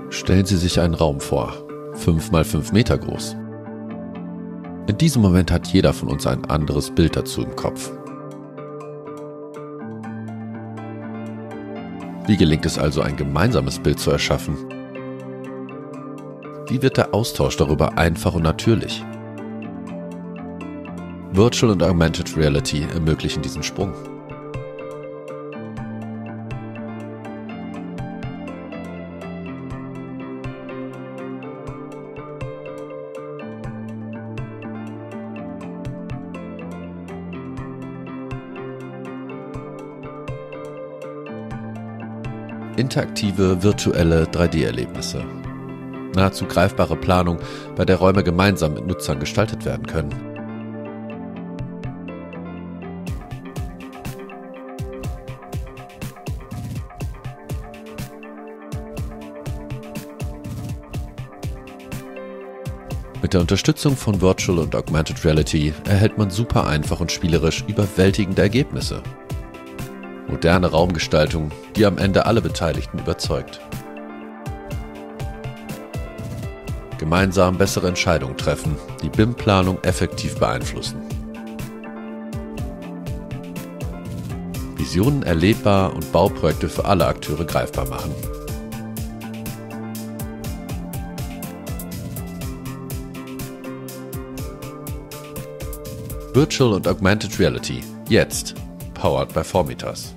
Stellen Sie sich einen Raum vor, 5 mal 5 Meter groß. In diesem Moment hat jeder von uns ein anderes Bild dazu im Kopf. Wie gelingt es also, ein gemeinsames Bild zu erschaffen? Wie wird der Austausch darüber einfach und natürlich? Virtual und Augmented Reality ermöglichen diesen Sprung. Interaktive, virtuelle 3D-Erlebnisse. Nahezu greifbare Planung, bei der Räume gemeinsam mit Nutzern gestaltet werden können. Mit der Unterstützung von Virtual und Augmented Reality erhält man super einfach und spielerisch überwältigende Ergebnisse. Moderne Raumgestaltung, die am Ende alle Beteiligten überzeugt. Gemeinsam bessere Entscheidungen treffen, die BIM-Planung effektiv beeinflussen. Visionen erlebbar und Bauprojekte für alle Akteure greifbar machen. Virtual und Augmented Reality. Jetzt. Powered by Formitas.